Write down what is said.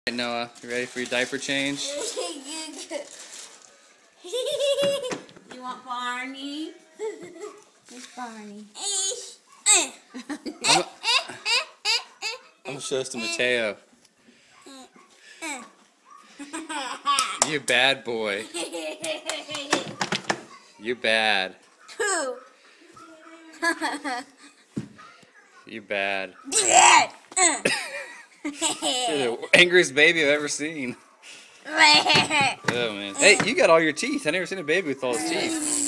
Noah, you ready for your diaper change? You want Barney? Where's Barney? I'm gonna show this to Mateo. You bad boy. You bad. You bad. You're the angriest baby I've ever seen. Oh man. Hey, you got all your teeth. I never seen a baby with all his teeth.